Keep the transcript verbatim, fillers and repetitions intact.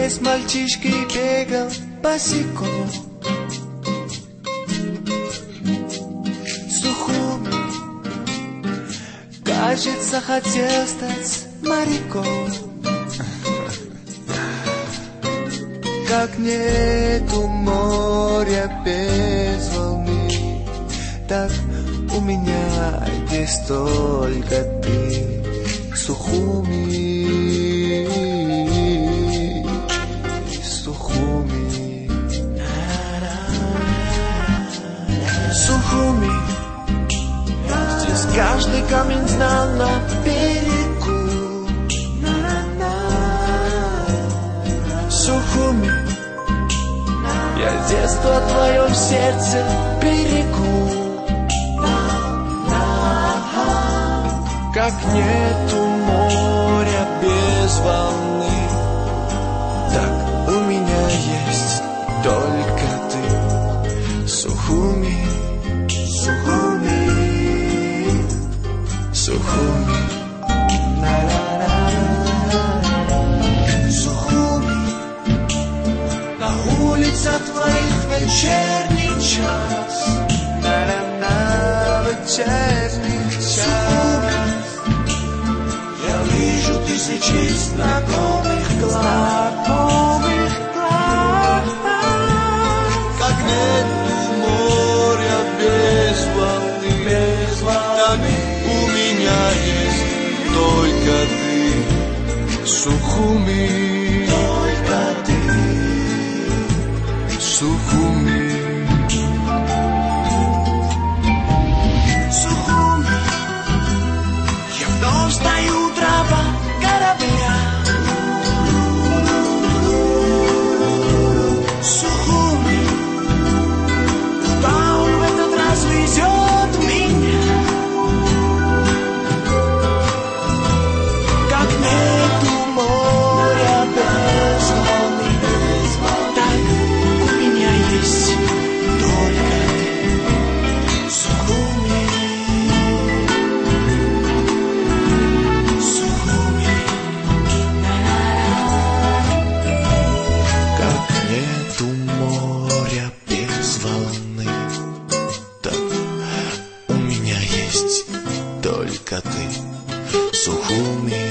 Здесь мальчишки бегал босиком. Сухуми, кажется, хотел стать моряком. Как нету моря без волны, так у меня есть только ты, Сухуми, Сухуми, Сухуми. Здесь каждый камень знал на берегу. Сухуми, я детство твое в сердце берегу. Как нету моря без волны, так у меня есть только ты, Сухуми, Сухуми, Сухуми, Сухуми. На улицах твоих вечерний час, на вечерний час. Вижу тысячи знакомых глаз, знакомых глаз. Как нету моря без волны, без волны, у меня есть только ты, Сухуми, только ты, Сухуми. Сухуми, я вновь стою трава корабля. Сухуми, куда он в этот раз везет меня? Как нету моря без волны, так у меня есть только ты, Сухуми. Моря без волны, так у меня есть только ты, Сухуми.